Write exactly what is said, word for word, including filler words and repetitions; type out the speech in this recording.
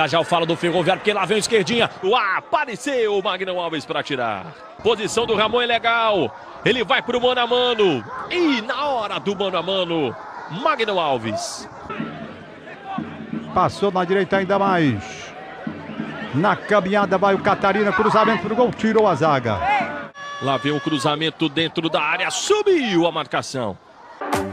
Já já eu falo do Ferroviário, porque lá vem o esquerdinha. Uau, apareceu o Magno Alves para tirar. Posição do Ramon é legal. Ele vai pro mano a mano. E na hora do mano a mano, Magno Alves. Passou na direita ainda mais. Na caminhada vai o Catarina, cruzamento pro gol, tirou a zaga. Lá vem o cruzamento dentro da área, subiu a marcação.